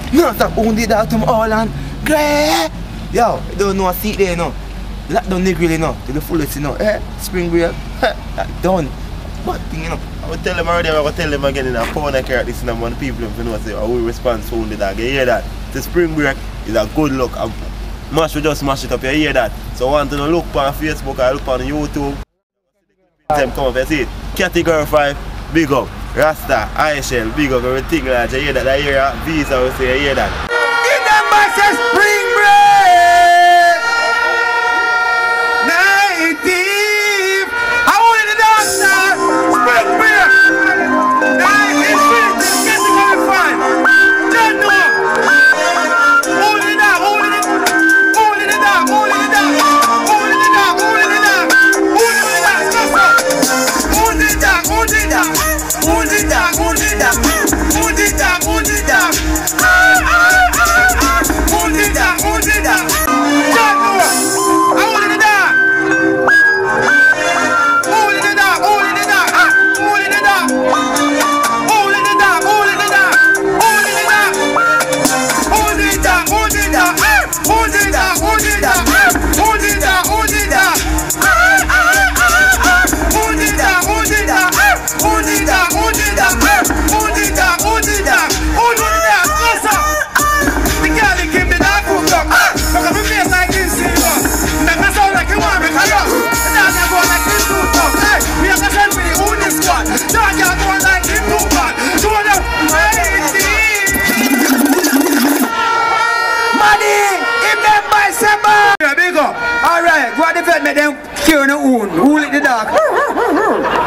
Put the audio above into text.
No, stop own the dog to my all and Grey. Yo, you don't know a seat there, no. Lock down the grill, you know, to the fullest, you know. Spring grill, done. What thing, you know. I will tell them already, I will tell them again in a pound of carrot this and one people if you know say I will respond to the dog. You hear that? The spring break is a good look. Mash will just mash it up, you hear that? So I want to look on Facebook or look on YouTube. Them come up, you see it. Category 5, big up. Rasta, ISL, big up, everything like that. You hear that? I hear Visa will say, you hear that? In the masses, spring break! 19th! I want the dance now! Spring break! 19th, category 5! John Noah! Only the dog, only the dog! Only the dog, only the dog! Only the dog, only the dog! Only the dog, stop up! Only the dog, only the dog! Only the dog, only the dog! Only the dog, only the dog! Only the dog, only the dog! John Noah! I want the dog! Only the dog, only the dog! Only the dog! Only the dog, only the dog! Only the dog! Only the dog, only the dog! Only the dog, only the dog! Only the dog, only the dog! Only the dog, only the dog! Only the dog, only the dog! Only the dog, only the dog! Only the dog! Listen! The girl that give me that hook up. Look at me face like this, you know. Make me sound like you want me, cause you. And now they go like this too tough. Hey, we have to send for the only squad. Now you're going like this too bad. Do it up. Money! If them buy some more. Yeah, big up. Alright, go on defend me, them cure no wound. Who lit the dog?